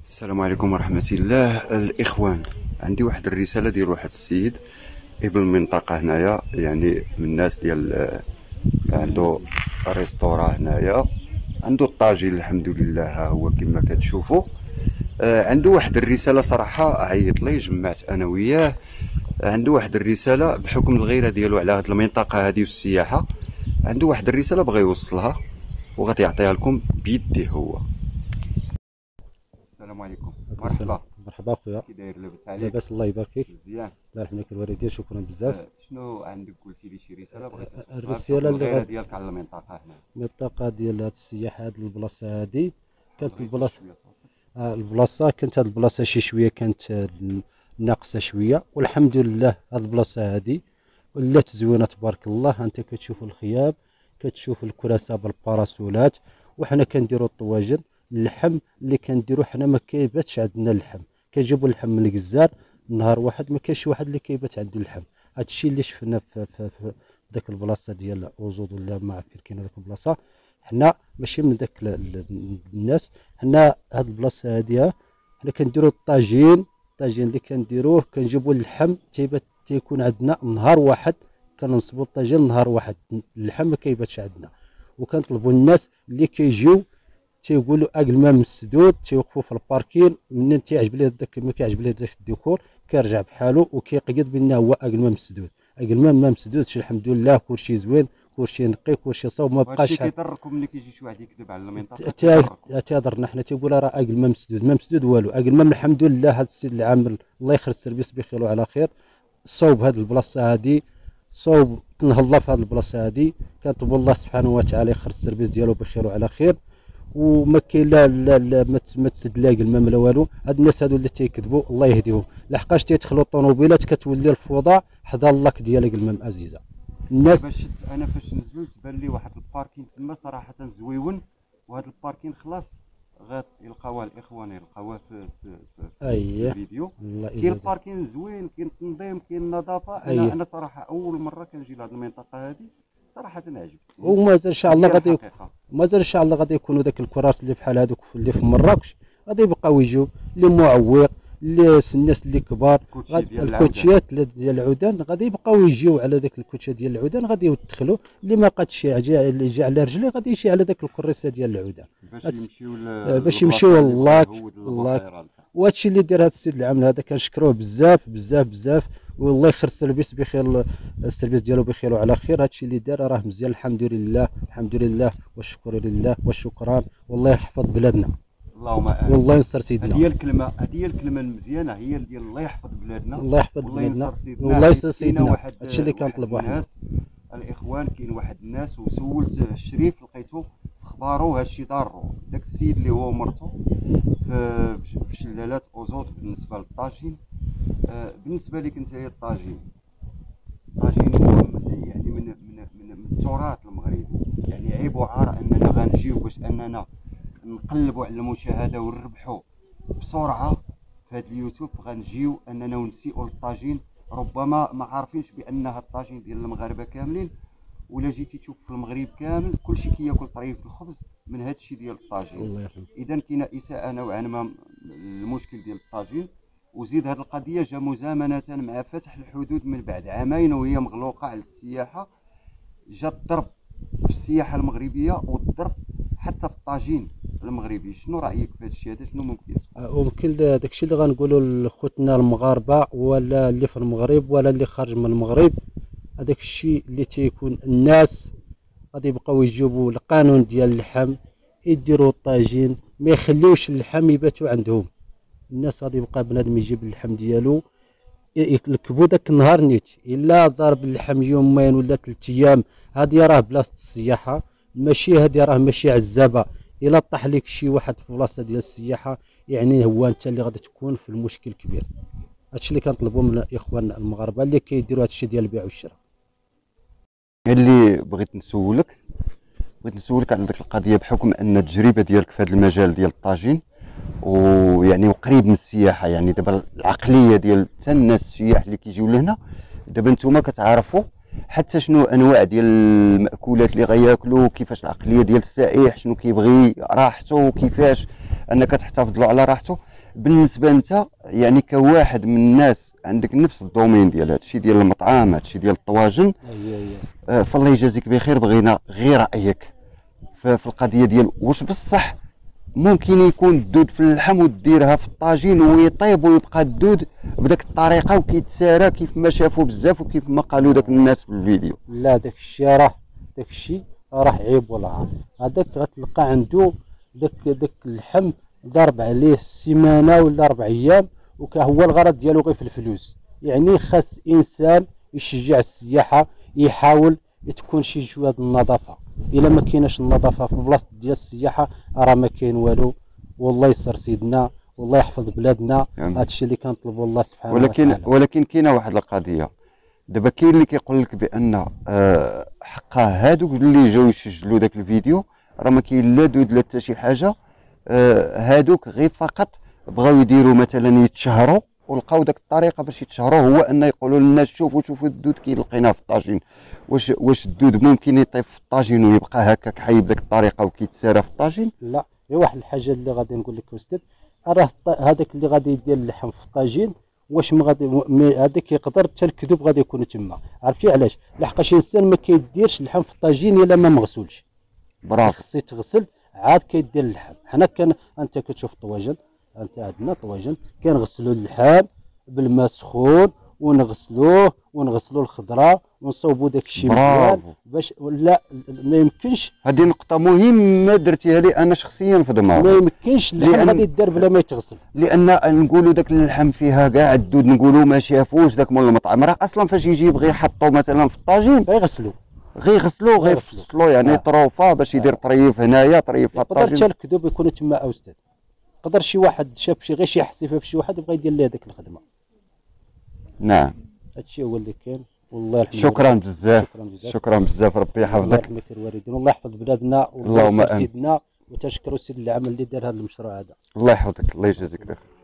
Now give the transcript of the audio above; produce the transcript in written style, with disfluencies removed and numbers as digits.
السلام عليكم ورحمة الله الإخوان. عندي واحد الرسالة ديال واحد السيد ابن المنطقة هنايا، يعني من الناس ديال عنده ريستورا هنايا، عنده الطاجين الحمد لله ها هو كما كتشوفوا. عنده واحد الرسالة صراحة عيط لي، جمعت أنا وياه. عنده واحد الرسالة بحكم الغيرة ديالو على هاد المنطقة هادي والسياحة، عنده واحد الرسالة بغى يوصلها وغادي يعطيها لكم بيديه هو. السلام عليكم. عليكم السلام. مرحبا. مرحبا خويا. كي داير؟ لاباس عليك؟ لاباس الله يبارك فيك. مزيان. الله يرحمك الوالدين، شكرا بزاف. شنو عندك؟ قلتي لي شي رساله بغيتي توصلها الرساله اللي الغيره ديالك على المنطقه هنا. المنطقه ديال هاد السياحه، هاد البلاصه هادي كانت بغيتي البلاصه شويه صوتك. البلاصه كانت هاد البلاصه شي شويه كانت ناقصه شويه، والحمد لله هاد البلاصه هادي ولات زوينه تبارك الله. انت كتشوف الخيام، كتشوف الكراسه بالباراسولات، وحنا كنديروا الطواجن. اللحم اللي كنديروا حنا ما كيباتش عندنا اللحم، كنجيبوا اللحم من الجزار نهار واحد، ما كاينش واحد اللي كيبات عنده اللحم. هادشي اللي شفنا في داك البلاصه ديال اوزود، ولا ما عرف فين كاين هذيك البلاصه. حنا ماشي من داك الناس، حنا هاد البلاصه هادي حنا كنديروا الطاجين اللي كنديروه، كنجيبوا اللحم تيبات، تيكون عندنا نهار واحد، كنصبوا الطاجين نهار واحد، اللحم ما كيباتش عندنا. وكنطلبوا الناس اللي كيجيو تيقولوا الماء مسدود، تيوقفوا في الباركين، منين تيعجب ليه داك ما كيعجب ليه داك الديكور كيرجع بحالو وكيقيد بان هو الماء مسدود. الماء ما مسدودش الحمد لله، كلشي زوين، كلشي نقي، كلشي صوب، ما وهادشي بقاش. كيضركم ملي كيجي شي واحد يكذب على المنطقه؟ تيهضرنا حنا تيقول راه الماء مسدود، ما مسدود والو. الماء الحمد لله. هذا السيد العامل الله يخر السيرفيس بخير وعلى خير، صوب هذه البلاصه هذه، صوب تنهض في هذه البلاصه هذه. كنطلبوا الله سبحانه وتعالى يخر السيرفيس ديالو بخير وعلى خير. وما كاين لا ما تسد لا الماء لا والو. هاد الناس هادو اللي تيكذبوا الله يهديهم، لحقاش تيدخلوا الطوموبيلات كتولي الفوضى حدا اللاك ديال الماء عزيزه الناس. انا فاش نزلت بان لي واحد الباركين تما صراحه زويون، وهذا الباركين خلاص يلقاوها الاخوان، يلقاوها في الفيديو. كاين باركين زوين، كاين تنظيم، كاين نظافه. انا صراحه اول مره كنجي لهاد المنطقه هذه، صراحه عجبتني. ومازال ان شاء الله غادي، مازال ان شاء الله غادي يكونوا داك الكراس اللي بحال هذوك اللي في مراكش غادي يبقاو يجيو، اللي معوق، اللي الناس اللي كبار، الكوتشيات ديال العودان غادي يبقاو يجيو على داك الكوتشيه ديال العودان، غادي يدخلوا. اللي ما قادش يجي على رجليه غادي يمشي على داك الكريسه ديال العودان باش يمشيو للاك. وهادشي اللي دار هذا السيد العامل هذا كنشكروه بزاف بزاف بزاف، والله يخر السيرفيس بخير، السيرفيس ديالو بخير وعلى خير. هادشي اللي دار راه مزيان، الحمد لله الحمد لله والشكر لله والشكران. والله يحفظ بلادنا، اللهم امين، والله ينصر سيدنا. هذه هي الكلمه المزيانه، هي ديال الله يحفظ بلادنا، الله يحفظ بلادنا، والله ينصر سيدنا. هادشي اللي كنطلبوا حنا الاخوان. كاين واحد الناس وسولت الشريف لقيتو اخبارو هادشي ضارو، داك السيد اللي هو مرتو في شلالات اوزوت بالنسبه للطاجين. بالنسبه لك انت يا الطاجين هو يعني من التراث المغربي، يعني عيب وعار اننا غنجيو باش اننا نقلبوا على المشاهده ونربحوا بسرعه في هذا اليوتيوب، غنجيو اننا ونسيئوا للطاجين. ربما ما عارفينش بانها الطاجين ديال المغاربه كاملين، ولا جيتي تشوف في المغرب كامل كلشي كياكل طريف الخبز من هذا الشيء ديال الطاجين. اذا كاينه اساءه نوعا ما المشكل ديال الطاجين. وزيد هذه القضيه جا مزامنه مع فتح الحدود من بعد عامين وهي مغلوقه على السياحه، جا الضرب في السياحه المغربيه والضرب حتى في الطاجين المغربي. شنو رايك في هذا الشيء هذا؟ شنو ممكن ممكن داكشي اللي غنقولوا لخوتنا المغاربه، ولا اللي في المغرب ولا اللي خارج من المغرب، هذاك الشيء اللي تيكون الناس غادي يبقاو يجيبوا القانون ديال اللحم، يديروا الطاجين، ما يخليوش اللحم يباتوا عندهم. الناس غادي يبقى بنادم يجيب اللحم ديالو يكبوا داك النهار نيت، الا ضرب اللحم يومين ولا 3 ايام، هادي راه بلاصه السياحه، ماشي هادي راه ماشي عزابه. الا طاح لك شي واحد في بلاصه ديال السياحه، يعني هو انت اللي غادي تكون في المشكل كبير. هادشي اللي كنطلبوا من اخواننا المغاربه اللي كيديروا هادشي ديال البيع والشراء. اللي بغيت نسولك على ديك القضيه، بحكم ان التجربه ديالك في هذا المجال ديال الطاجين ويعني وقريب من السياحه، يعني دابا العقليه ديال حتى الناس السياح اللي كيجيو لهنا، دابا نتوما كتعرفوا حتى شنو انواع ديال المأكولات اللي غياكلوا، كيفاش العقليه ديال السائح، شنو كيبغي، راحته، وكيفاش انك تحتفظ له على راحته. بالنسبه انت يعني كواحد من الناس عندك نفس الدومين ديال هادشي ديال المطعم، هادشي ديال الطواجن، فالله يجازيك بخير، بغينا غير رايك في القضيه ديال واش بصح ممكن يكون الدود في اللحم وديرها في الطاجين ويطيب ويبقى الدود بداك الطريقه وكيتسارى كيف ما شافوا بزاف وكيف ما قالوا داك الناس في الفيديو؟ لا، داك الشيء راه عيب ولا عار. هذاك غتلقى عنده داك اللحم ضرب عليه سيمانه ولا 4 ايام، وكهو الغرض ديالو غير في الفلوس. يعني خاص انسان يشجع السياحه، يحاول تكون شي شويه النظافه. الا ما كايناش النظافه في بلاصه ديال السياحه راه ما كاين والو. والله يسر سيدنا، والله يحفظ بلادنا. هادشي اللي كنطلبوا الله سبحانه وتعالى. ولكن كاينه واحد القضيه دابا، كاين اللي كيقول لك بان حقا هادوك اللي جاو يسجلوا داك الفيديو راه ما كاين لا دود لا حتى شي حاجه، هادوك غير فقط بغاو يديروا مثلا يتشهروا ولقاو داك الطريقه باش يتشهروا، هو ان يقولوا للناس شوفوا الدود كي لقيناه في الطاجين. واش الدود ممكن يطيب في الطاجين ويبقى هكاك حي بداك الطريقه وكيتسارى في الطاجين؟ لا، هي واحد الحاجه اللي غادي نقول لك استاذ، راه هذاك اللي غادي يدير اللحم في الطاجين واش ما غادي هذاك يقدر حتى الكذوب غادي يكونوا تما. عرفتي علاش؟ لحقاش الانسان ما كيديرش اللحم في الطاجين الا ما مغسولش. برافو. خصو يتغسل عاد كيدير اللحم. حنا انت كتشوف الطواجن، انت عندنا طواجن كنغسلوا اللحم بالماء سخون ونغسلوه ونغسلوا الخضره ونصوبوا داك الشيء مزيان باش لا ما يمكنش. هذه نقطه مهمه درتيها لي انا شخصيا في دماغي. ما يمكنش اللحم غادي يدار بلا ما يتغسل، لان نقولوا داك اللحم فيها كاع الدود، نقولوا ما شافوش داك مول المطعم، راه اصلا فاش يجي يبغي يحطو مثلا في الطاجين غيغسلوه غير يفصلوا يعني طروفه باش يدير طريف هنايا طريف في الطاجين. يقدر حتى الكذوب يكونوا تما استاذ. يقدر شي واحد شاف غير شي حسيفه في شي واحد يبغى يدير ليه هذيك الخدمه. نعم، هادشي هو اللي كاين. والله الحمد. شكرا بزاف، شكرا بزاف، ربي يحفظك. الله يحفظ الوالدين والله يحفظ بلادنا اللهم امين. سيدنا وتشكروا السيد العمل اللي دار هذا المشروع هذا. الله يحفظك، الله يجازيك بخير.